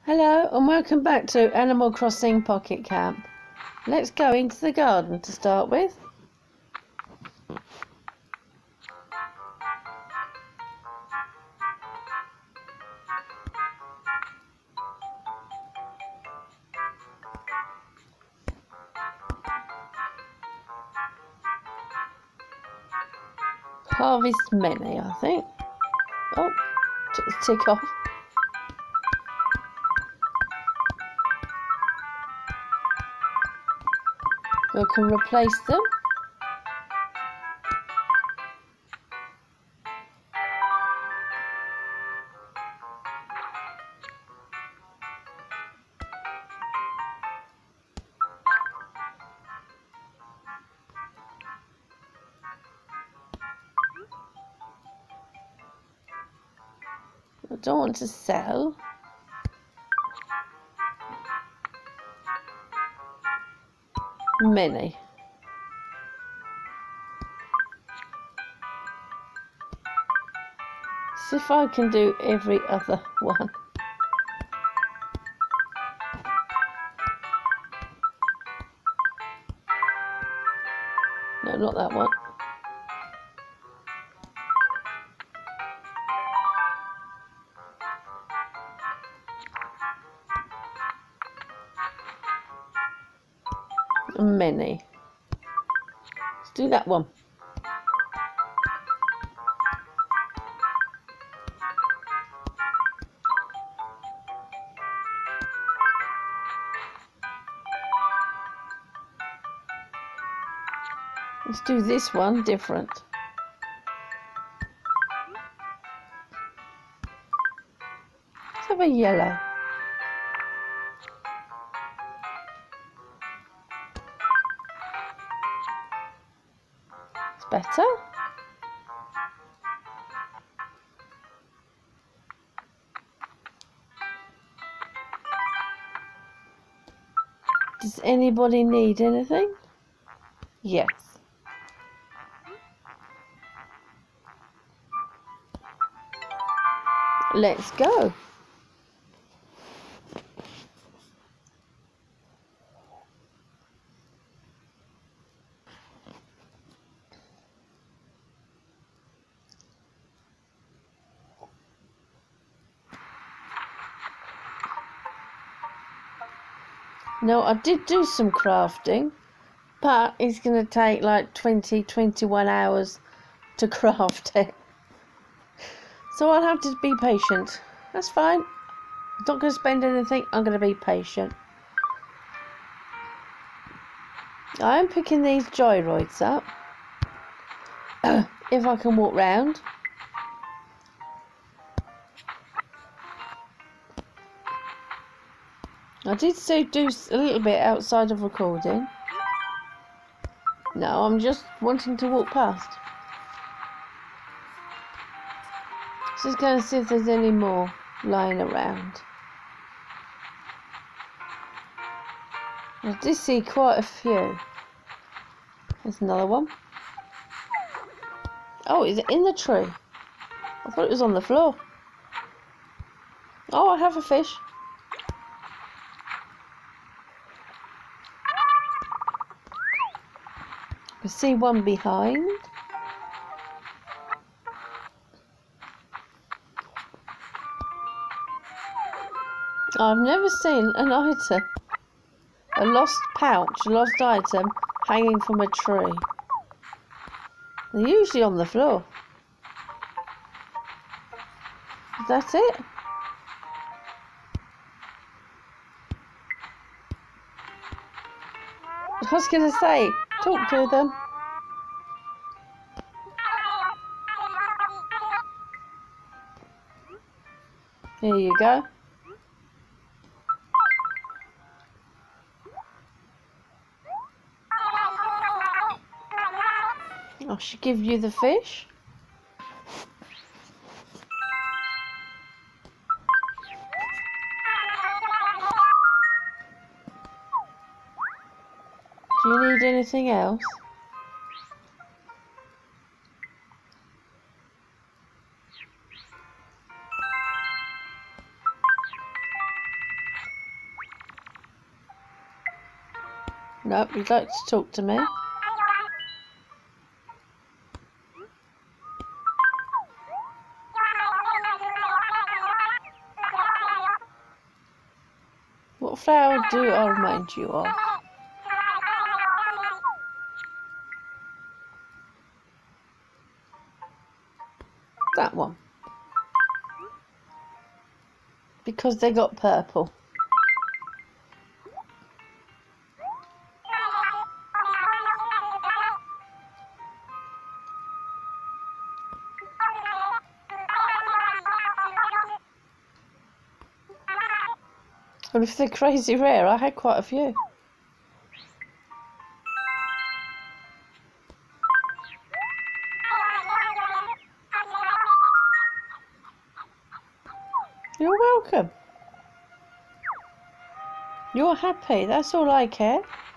Hello and welcome back to Animal Crossing Pocket Camp. Let's go into the garden to start with. Harvest many, I think. Oh, took the tick off. We can replace them. I don't want to sell. Many. See if I can do every other one. No, not that one. Many. Let's do that one. Let's do this one different. Let's have a yellow. It's better. Does anybody need anything? Yes. Let's go. No, I did do some crafting, but it's going to take like 21 hours to craft it. So I'll have to be patient. That's fine. I'm not going to spend anything. I'm going to be patient. I am picking these gyroids up. If I can walk round. I did do a little bit outside of recording. No, I'm just wanting to walk past. Just going to see if there's any more lying around. I did see quite a few. There's another one. Oh, is it in the tree? I thought it was on the floor. Oh, I have a fish. I see one behind. I've never seen an item, a lost pouch, a lost item, hanging from a tree. They're usually on the floor. Is that it? I was going to say, talk to them. Here you go. I should give you the fish. Do you need anything else? Nope, you'd like to talk to me. What flower do I remind you of? That one. Because they got purple. Well, if they're crazy rare, I had quite a few. You're welcome. You're happy, that's all I care.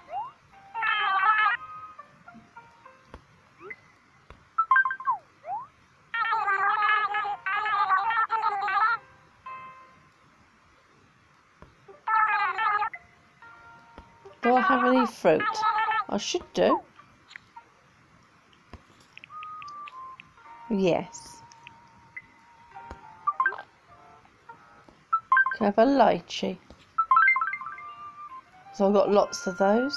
Do I have any fruit? I should do. Yes. Can I have a lychee? So I've got lots of those.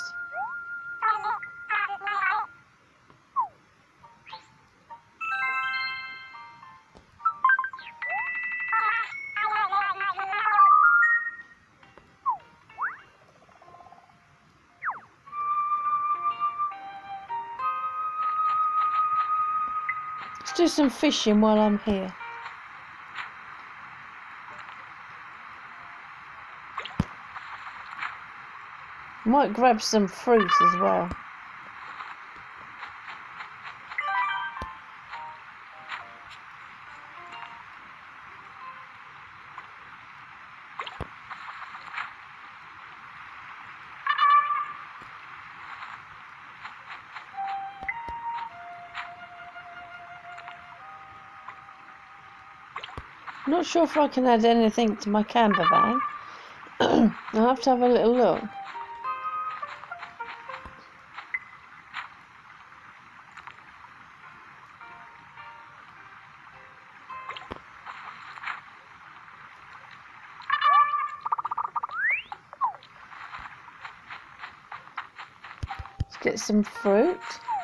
Let's do some fishing while I'm here. Might grab some fruit as well. Not sure if I can add anything to my camper van. I'll have to have a little look. Let's get some fruit.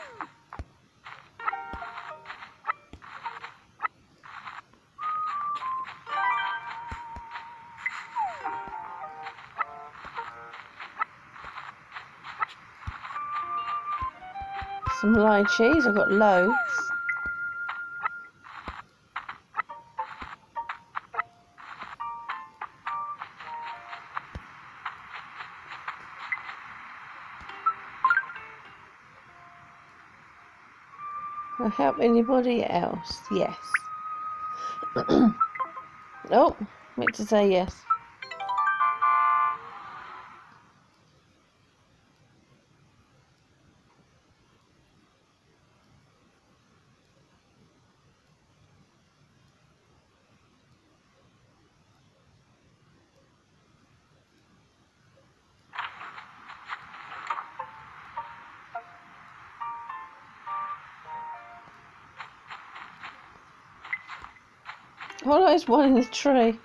Some lychees, I've got loads. Can I help anybody else? Yes. Oh, meant to say yes. Oh, there's one in the tree.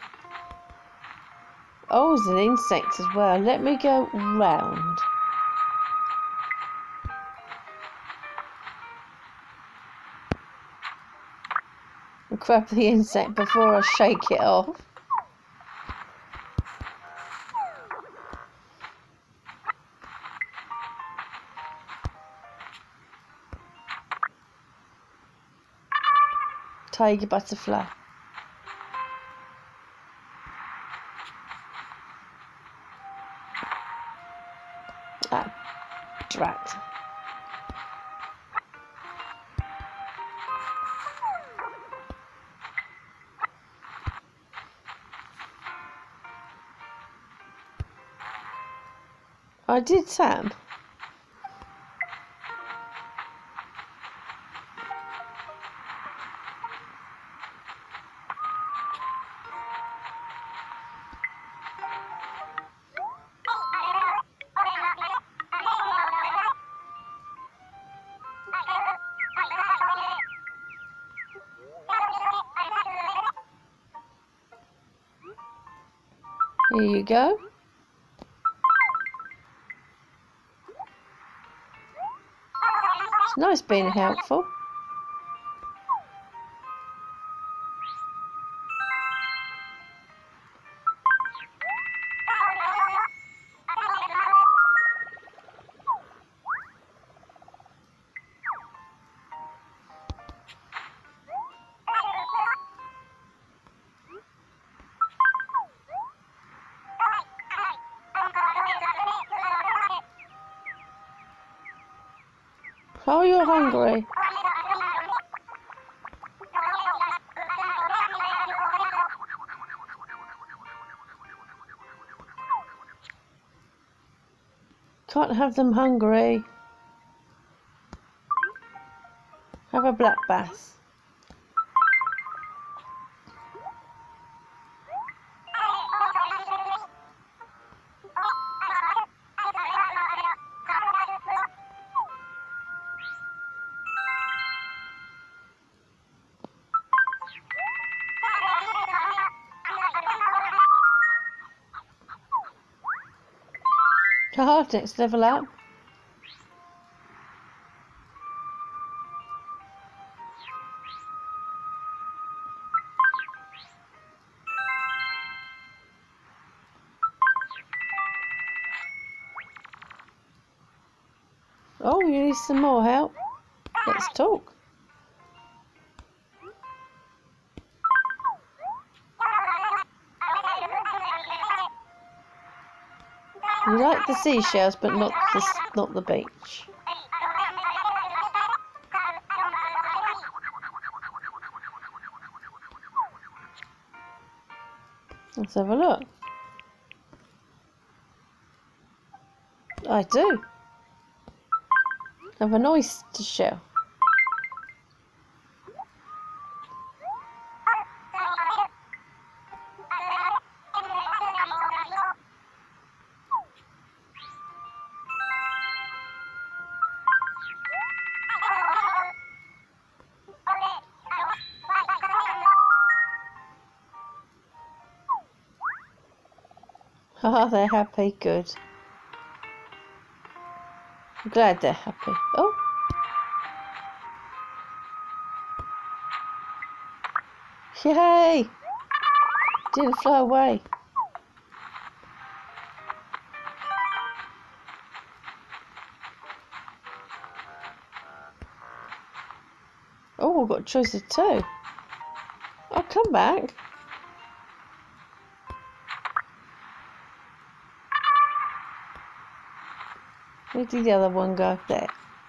Oh, there's an insect as well. Let me go round. I'll grab the insect before I shake it off. Tiger butterfly. Ah, drat. I did, Sam. Here you go. It's nice being helpful. Oh, you're hungry. Can't have them hungry. Have a black bass. Next level up. Oh, you need some more help? Let's talk. You like the seashells, but not the beach. Let's have a look. I do. Have an oyster shell. Oh, they're happy. Good. I'm glad they're happy. Oh. Yay! Didn't fly away. Oh, we've got a choice of two. I'll come back. Where did the other one go? There.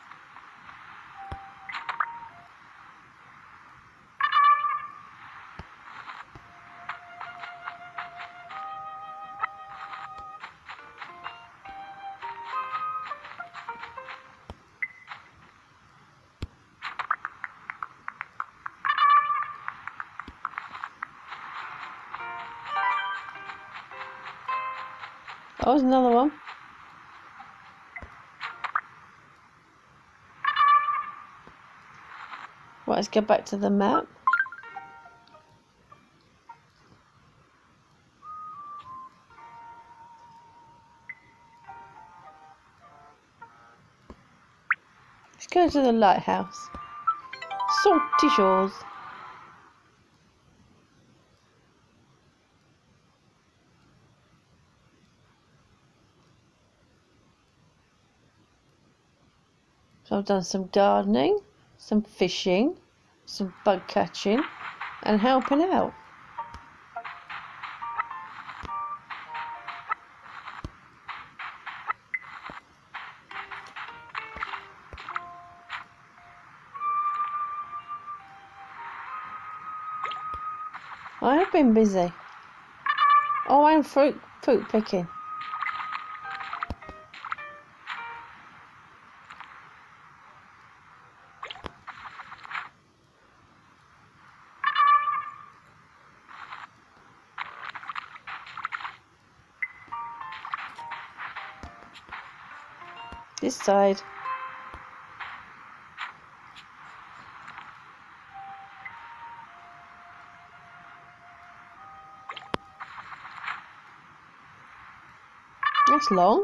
Oh, there's another one. Right, let's go back to the map. Let's go to the lighthouse. Salty Shores. So I've done some gardening, some fishing, some bug catching, and helping out. I have been busy. Oh, and fruit picking. This side. That's long.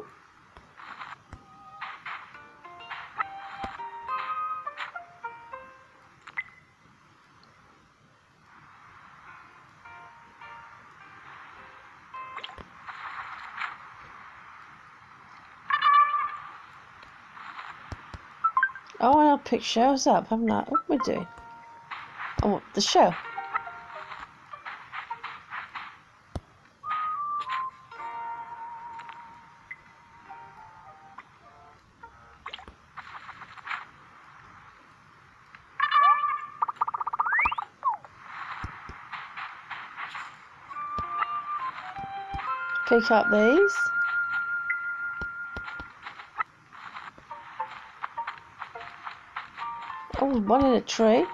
Oh, and I'll pick shells up, haven't I? What am I doing? Oh, the shell. Pick up these. Oh, one in a tree.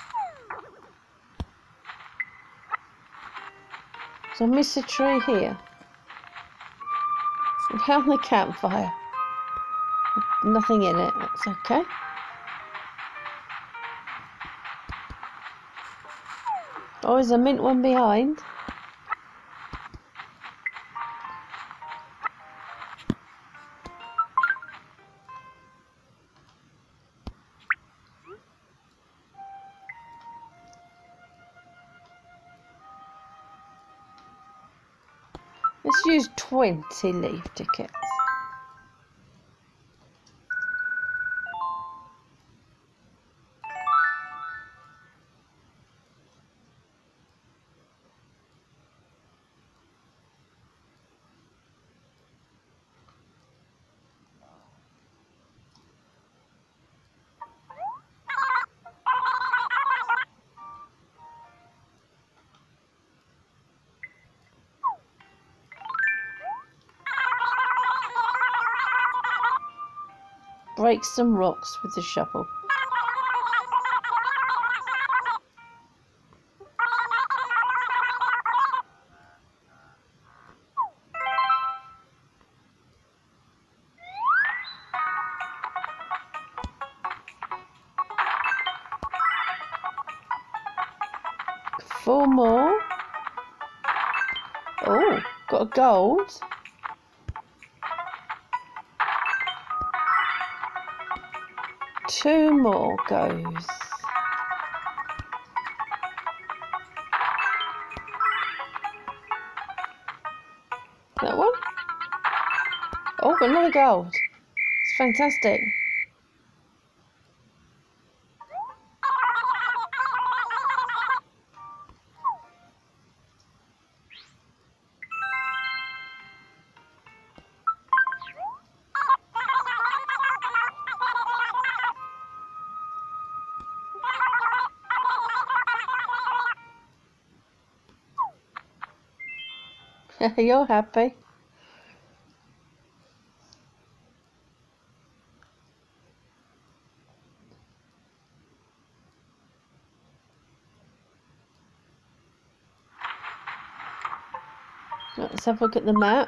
So I missed a tree here. I found the campfire. Nothing in it, that's okay. Oh, there's a mint one behind. Let's use 20 leaf tickets. Break some rocks with the shovel. Four more. Oh, got a gold. Two more goes. That one? Oh, got another gold. It's fantastic. You're happy. Let's have a look at the map.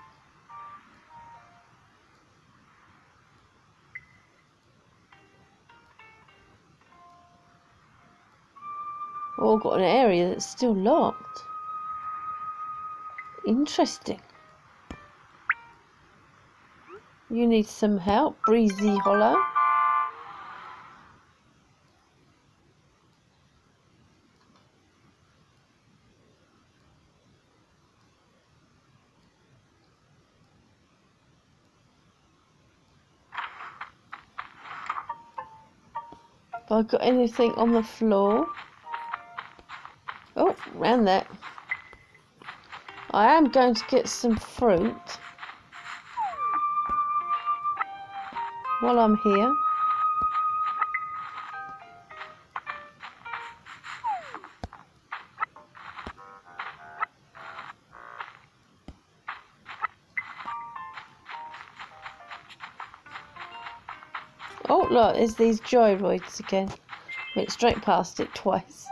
Oh, got an area that's still locked. Interesting. You need some help, Breezy Hollow. Have I got anything on the floor? Oh, round that. I am going to get some fruit while I'm here. Oh, look, there's these gyroids again. Went straight past it twice.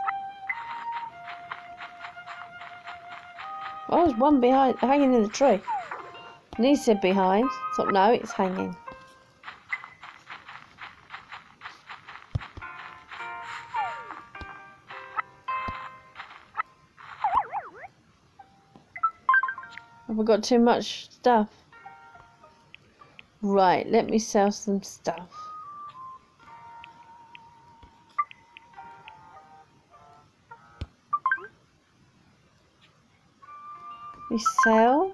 Oh, there's one behind, hanging in the tree. And he said behind. So no, it's hanging. Have I got too much stuff? Right, let me sell some stuff. We sell.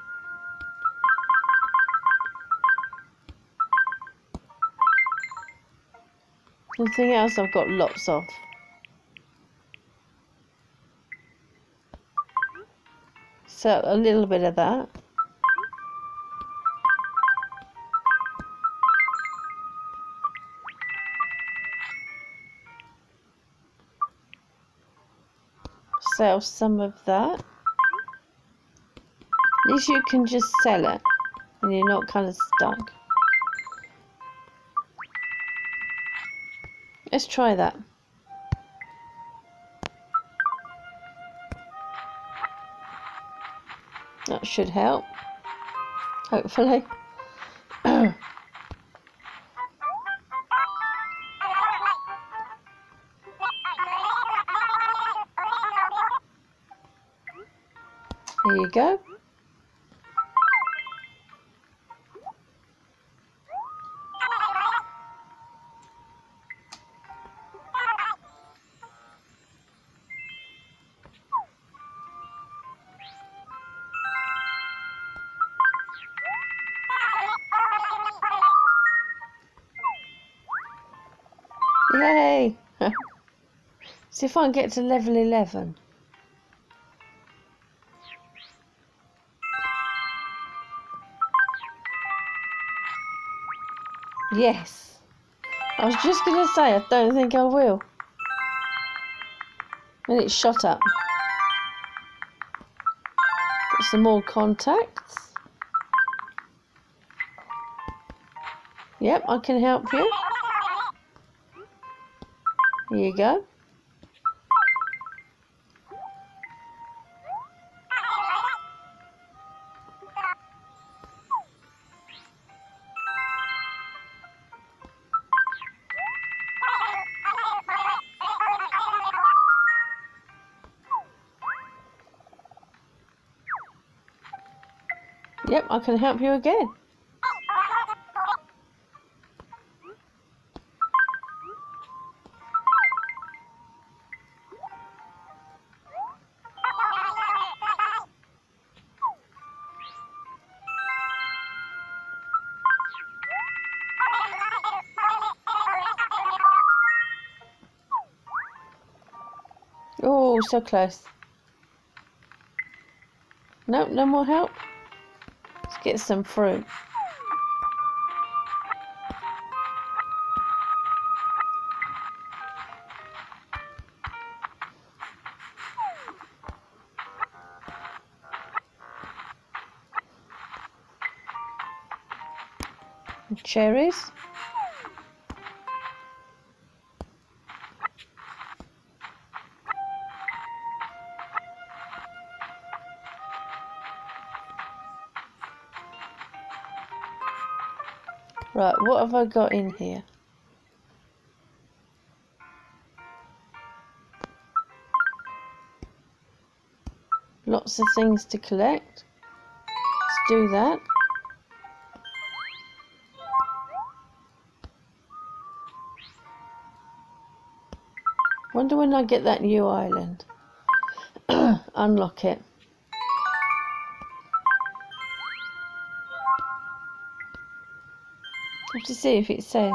Anything else I've got lots of. So a little bit of that. Sell some of that. At least you can just sell it and you're not kind of stuck. Let's try that. That should help, hopefully. There you go. Yay! See if I can get to level 11. Yes. I was just going to say, I don't think I will. And it shot up. Got some more contacts. Yep, I can help you. Here you go. Yep, I can help you again. Oh, so close. Nope, no more help. Let's get some fruit. And cherries. Right, what have I got in here? Lots of things to collect. Let's do that. Wonder when I get that new island. Unlock it. Have to see if it says.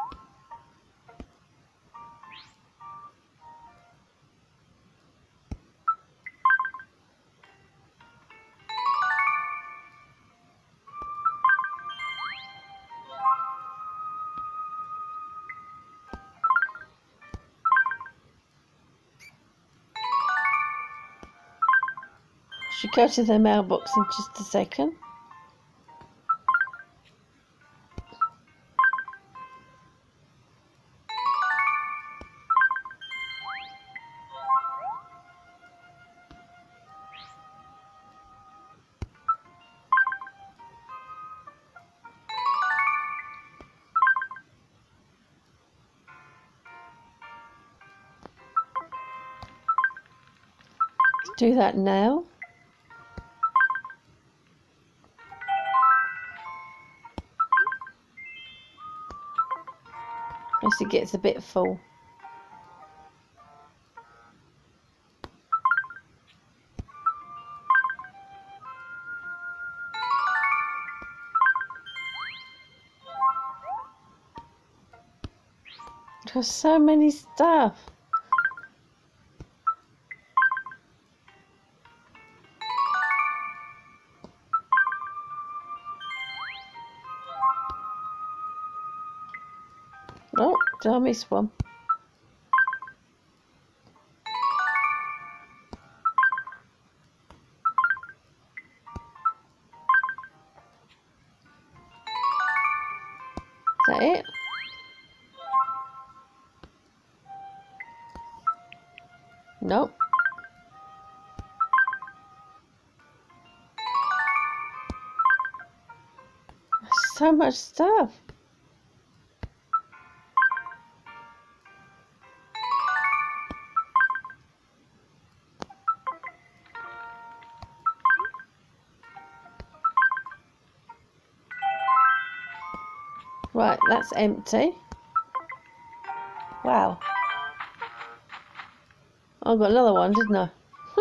Should go to the mailbox in just a second. Let's do that now. Unless it gets a bit full. There's so many stuff. Oh, did I miss one? Is that it? Nope. There's so much stuff. Right, that's empty. Wow. I got another one, didn't I?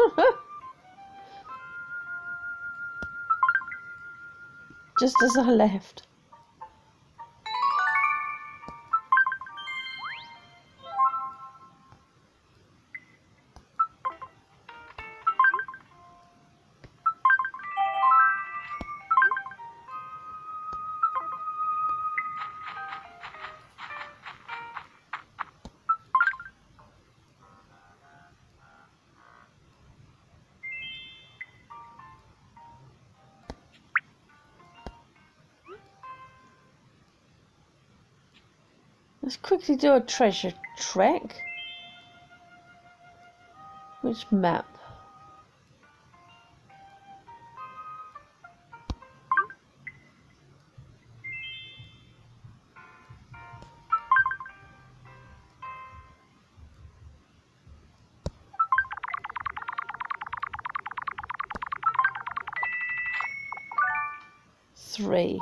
Just as I left. Let's quickly do a treasure trek. Which map? Three.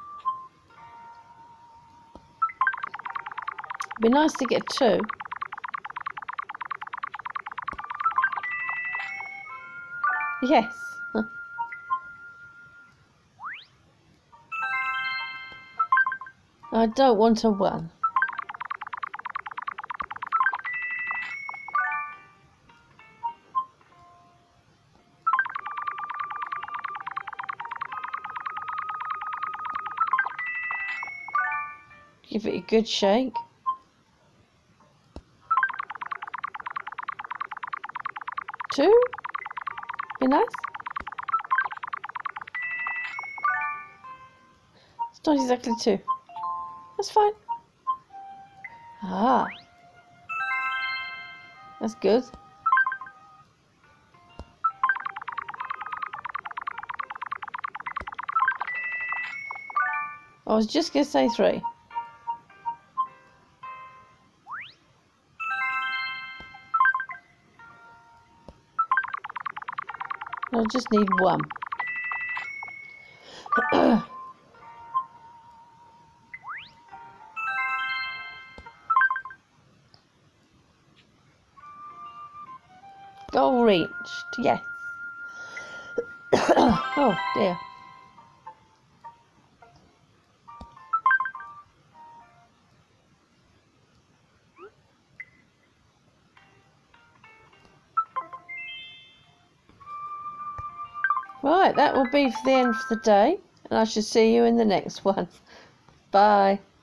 Be nice to get two. Yes. I don't want a one. Give it a good shake. Two? Be nice. It's not exactly two. That's fine. Ah. That's good. I was just going to say three. I just need one. Goal reached, yes. Oh dear. Right, that will be for the end of the day, and I shall see you in the next one. Bye.